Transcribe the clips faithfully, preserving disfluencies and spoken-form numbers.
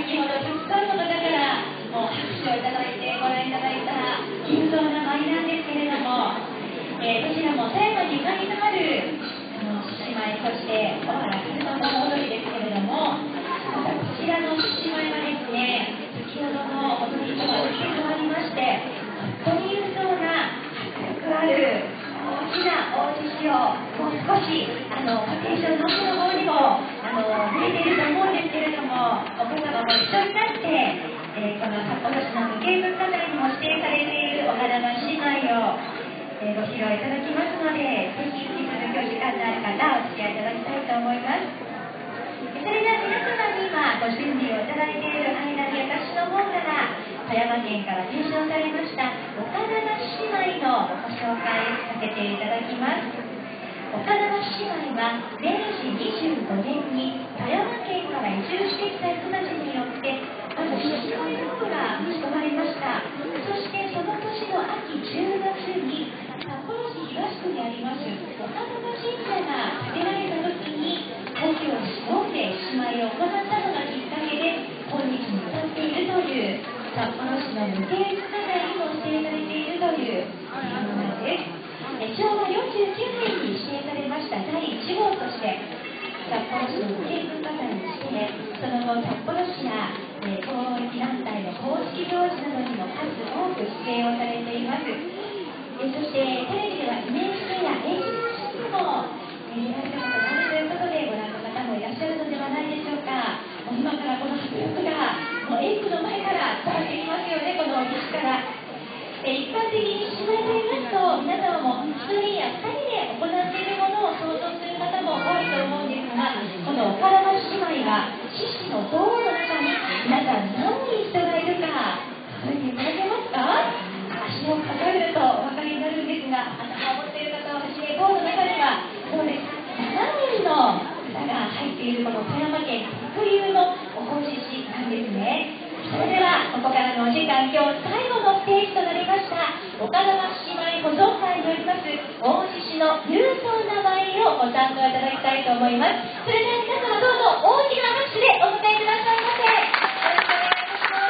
先ほどたくさんの方からもう拍手をいただいてご覧いただいた勇壮な舞なんですけれども、えー、どちらも狭山にゆかりのあるあの獅子舞、そして小原風の盆踊りですけれども、またこちらの獅子舞はですね、先ほどの踊りとは打って変わりまして、本当に勇壮な迫力ある大きな大獅子をもう少しあのパテーションの奥の方にもあの見えていると思うんですけれども、お子様も一緒になって、えー、この札幌市の無形文化財にも指定されている岡玉姉妹を、えー、ご披露いただきますので、ぜひ引き続きお時間のある方お付き合いいただきたいと思います。それでは皆様に今ご準備をいただいている間に私の方から富山県から提唱されました岡玉姉妹のご紹介させていただきます。岡玉姉妹はめいじにじゅうごねんに富山県から移住してきた人たちによってまず獅子舞道具が打ち込まれました。そしてその年の秋じゅうがつに札幌市東区にあります岡玉神社が建てられた時に故郷を忍んで獅子舞を行ったのがきっかけで今日に至っているという札幌市の無形文化財にも指定されているというものなんです。しょうわよんじゅうきゅうねんに指定されましただいいち号として札幌市の無形文化財に指定、その後札幌市や、えー、公益団体の公式行事などにも数多く出演をされています。えそしてテレビでは エヌエイチケー や エイチビーシー にも見られたことがあるということでご覧の方もいらっしゃるのではないでしょうか。もう今からこの迫力がもうエイクの前から伝わってきますよね、この西から。一般的に獅子舞と言いますと皆様もひとりやふたりで行っているものを想像する方も多いと思うんですが、この岡玉姉妹は獅子の塔の中に皆さん何人人がいるか数えていただけますか。足を数えるとお分かりになるんですが、頭を持っている方をはじめ塔の中にはそうですななにんの方が入っているこの富山県特有のお法獅子なんですね。それではここからのお時間、今日最後のステージとなりました岡玉姉妹保存会によります大獅子の勇壮な舞をご参加いただきたいと思います。それでは皆様どうぞ大きな拍手でお迎えくださいませ。よろしくお願いいたします。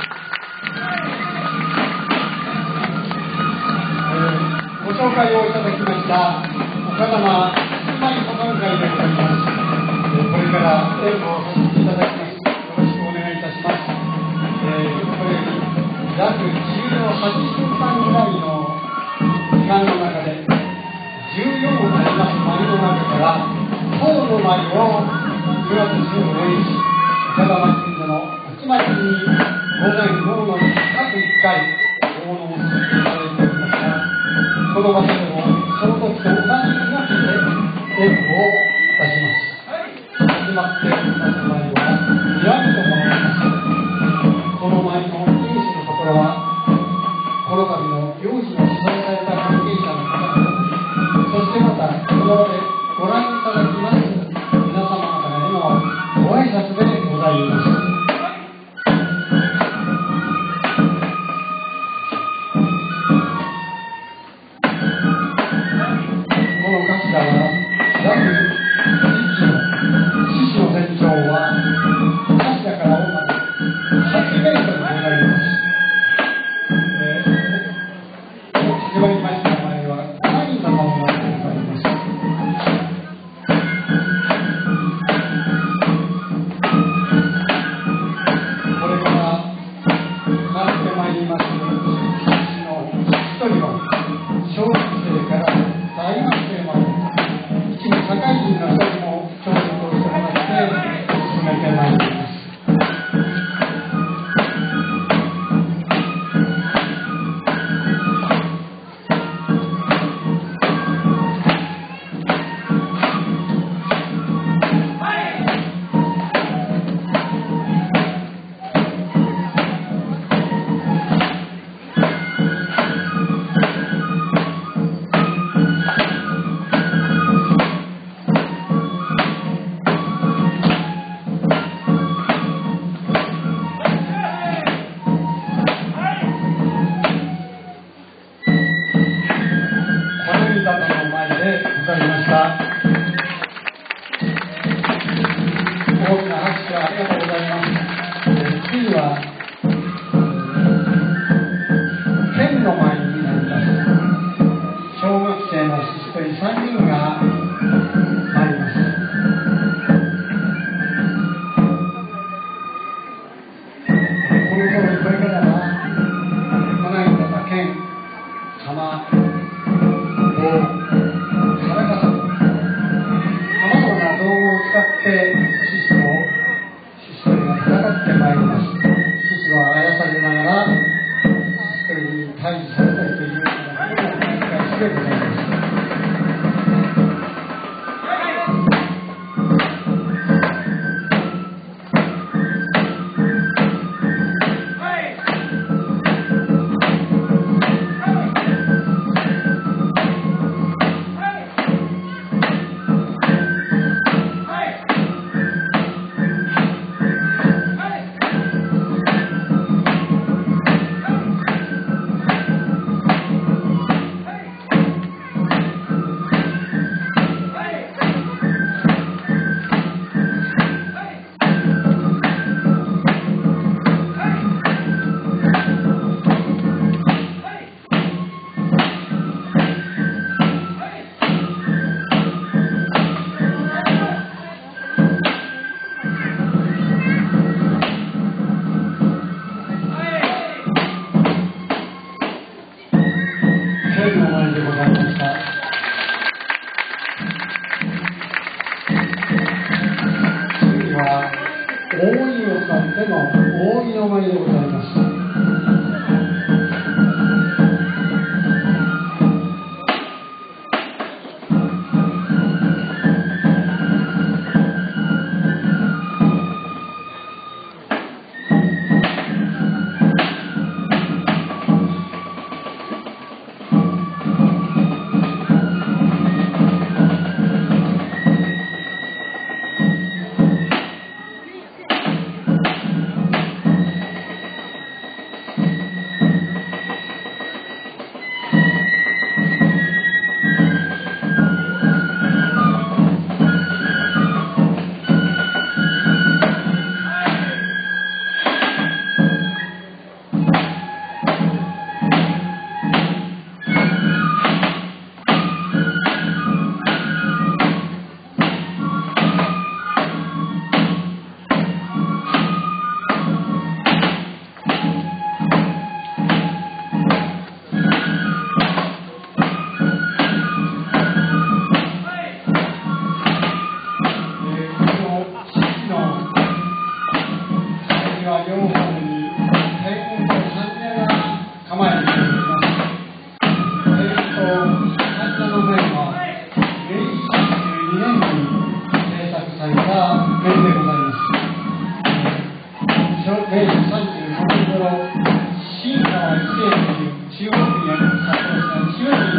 えー、ご紹介をいただきました岡玉姉妹保存会でございます。えー、これから演舞をさせていただきます。よろしくお願いいたします。えー、これより約じゅうはちふんかんぐらいの時間の中でじゅうよんあります舞の中から塔の舞をくがつじゅうごにち岡玉神社の八幡に午前午後の各いっかい奉納させていただいておりますが、この場所でもその時と同じ動きで演舞をいたします。始まっています舞は「岩見」と申します。この舞の因子のところはこの度の行事の主催された関係者の方々、そしてまたこの場でご覧いただきます皆様方へのご挨拶でございます。この頭は約いちキロ、獅子の全長は頭から尾まではちメートルございます。えー、始まりました前は神様を舞ってございます。こには県の前になります小学生の獅子取りさんにんが参ります。この頃にこれからはこないだだ県浜棒からかささまざまな道具を使って獅子と獅子取りが戦ってまいります。獅子はあやされながら獅子取りに退治されたりというようなことも繰り返しでございます。大井を使っての大井の舞でございます。新川一世という中国にある作家さん、清水